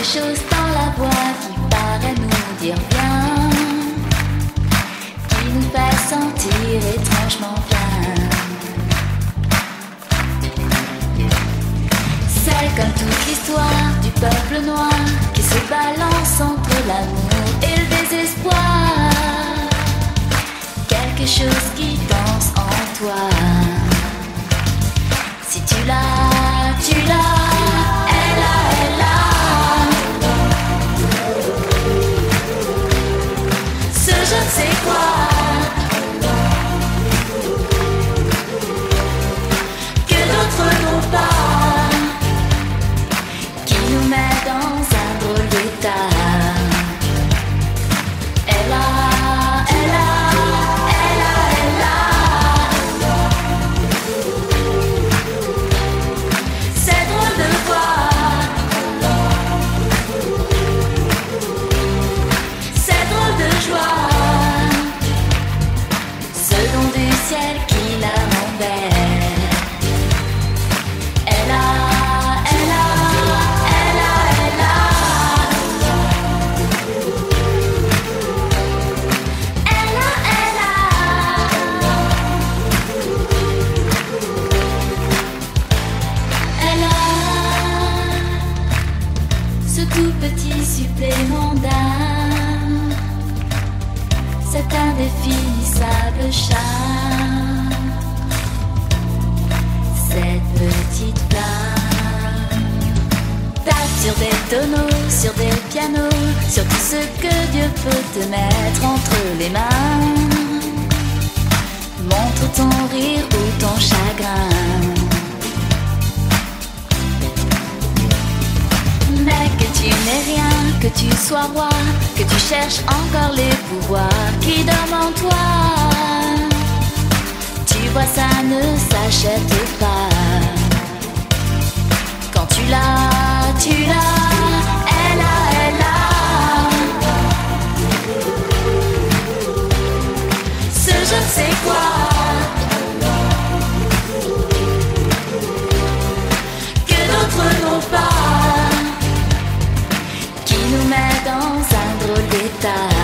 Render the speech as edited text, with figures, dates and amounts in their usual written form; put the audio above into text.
chose dans la voix qui paraît nous dire bien, qui nous fait sentir étrangement bien. C'est comme toute l'histoire du peuple noir qui se balance entre l'amour et le désespoir. Quelque chose qui danse en toi. Si tu l'as, tu l'as. Elle a, elle a. Ce je ne sais quoi que d'autres n'ont pas, qui nous met dans un drôle d'état. Elle a, elle a. Ciel qui la rend belle. Elle a, elle a, elle a, elle a. Elle a, elle a. Elle a ce tout petit supplément d'âme, cet indéfinissable charme, cette petite flamme. Tape sur des tonneaux, sur des pianos, sur tout ce que Dieu peut te mettre entre les mains. Montre ton rire ou ton chagrin, mais que tu n'aies rien, que tu sois roi, que tu cherches encore les pouvoirs qui dorment en toi. Tu vois, ça ne s'achète pas. Quand tu l'as, tu l'as. Elle a, elle a. Ce je ne sais quoi que d'autres n'ont pas, qui nous met dans un drôle d'état.